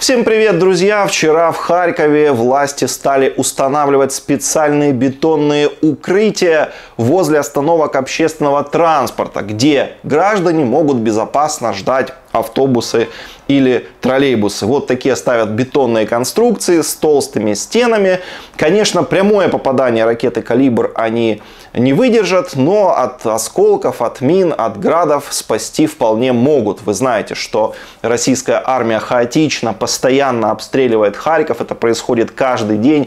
Всем привет, друзья! Вчера в Харькове власти стали устанавливать специальные бетонные укрытия возле остановок общественного транспорта, где граждане могут безопасно ждать автобусы или троллейбусы. Вот такие ставят бетонные конструкции с толстыми стенами. Конечно, прямое попадание ракеты «Калибр» они не выдержат, но от осколков, от мин, от градов спасти вполне могут. Вы знаете, что российская армия хаотично, постоянно обстреливает Харьков. Это происходит каждый день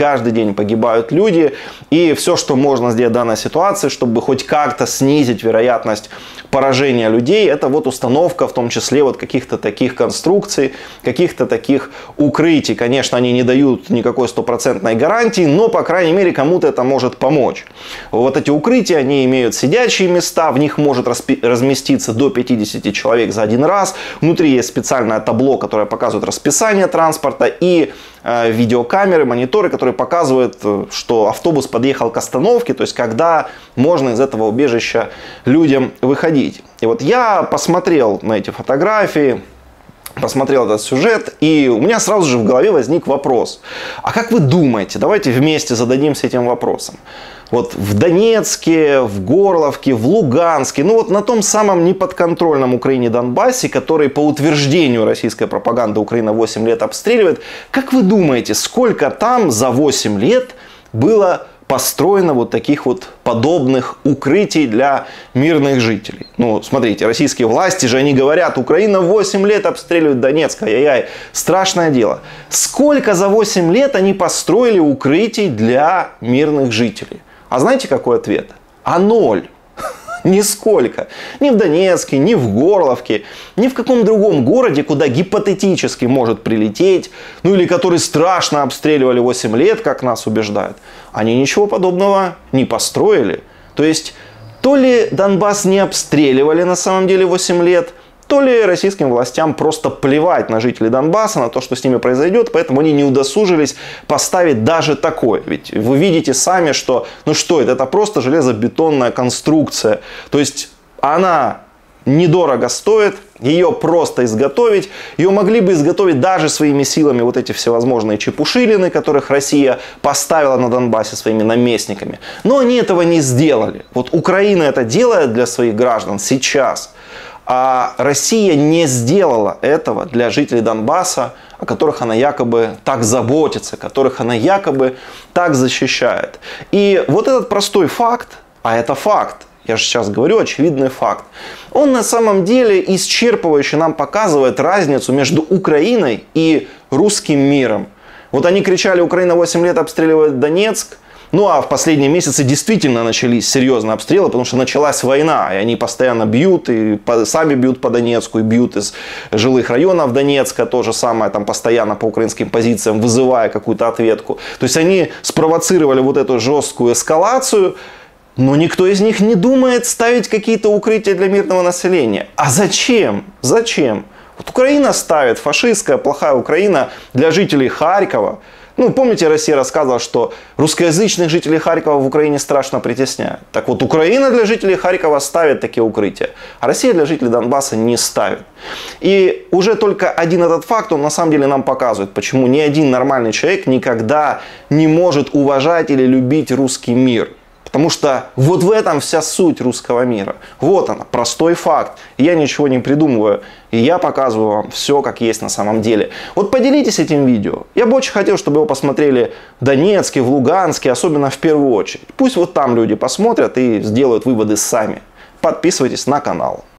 погибают люди. И все, что можно сделать в данной ситуации, чтобы хоть как-то снизить вероятность поражения людей, это вот установка в том числе вот каких-то таких конструкций, каких-то таких укрытий. Конечно, они не дают никакой стопроцентной гарантии, но, по крайней мере, кому-то это может помочь. Вот эти укрытия, они имеют сидячие места, в них может разместиться до 50 человек за один раз. Внутри есть специальное табло, которое показывает расписание транспорта, и видеокамеры, мониторы, которые показывают, что автобус подъехал к остановке, то есть когда можно из этого убежища людям выходить. И вот я посмотрел на эти фотографии, посмотрел этот сюжет, и у меня сразу же в голове возник вопрос. А как вы думаете, давайте вместе зададимся этим вопросом. Вот в Донецке, в Горловке, в Луганске, ну вот на том самом неподконтрольном Украине Донбассе, который по утверждению российской пропаганды Украина 8 лет обстреливает, как вы думаете, сколько там за 8 лет было построено вот таких вот подобных укрытий для мирных жителей? Ну, смотрите, российские власти же, они говорят, Украина 8 лет обстреливает Донецк, ай-яй-яй, страшное дело. Сколько за 8 лет они построили укрытий для мирных жителей? А знаете, какой ответ? А ноль. Нисколько. Ни в Донецке, ни в Горловке, ни в каком другом городе, куда гипотетически может прилететь, ну или который страшно обстреливали 8 лет, как нас убеждают, они ничего подобного не построили. То есть, то ли Донбасс не обстреливали на самом деле 8 лет, то ли российским властям просто плевать на жителей Донбасса, на то, что с ними произойдет, поэтому они не удосужились поставить даже такое. Ведь вы видите сами, что, ну что это просто железобетонная конструкция. То есть она недорого стоит, ее просто изготовить. Ее могли бы изготовить даже своими силами вот эти всевозможные чепушилины, которых Россия поставила на Донбассе своими наместниками. Но они этого не сделали. Вот Украина это делает для своих граждан сейчас. А Россия не сделала этого для жителей Донбасса, о которых она якобы так заботится, которых она якобы так защищает. И вот этот простой факт, а это факт, я же сейчас говорю очевидный факт, он на самом деле исчерпывающе нам показывает разницу между Украиной и русским миром. Вот они кричали, Украина 8 лет обстреливает Донецк. Ну а в последние месяцы действительно начались серьезные обстрелы, потому что началась война, и они постоянно бьют, и сами бьют по Донецку, и бьют из жилых районов Донецка, то же самое там постоянно по украинским позициям, вызывая какую-то ответку. То есть они спровоцировали вот эту жесткую эскалацию, но никто из них не думает ставить какие-то укрытия для мирного населения. А зачем? Зачем? Вот Украина ставит, фашистская, плохая Украина для жителей Харькова. Ну, помните, Россия рассказывала, что русскоязычных жителей Харькова в Украине страшно притесняют. Так вот, Украина для жителей Харькова ставит такие укрытия, а Россия для жителей Донбасса не ставит. И уже только один этот факт, он на самом деле нам показывает, почему ни один нормальный человек никогда не может уважать или любить русский мир. Потому что вот в этом вся суть русского мира. Вот она, простой факт. Я ничего не придумываю. И я показываю вам все, как есть на самом деле. Вот поделитесь этим видео. Я бы очень хотел, чтобы его посмотрели в Донецке, в Луганске, особенно в первую очередь. Пусть вот там люди посмотрят и сделают выводы сами. Подписывайтесь на канал.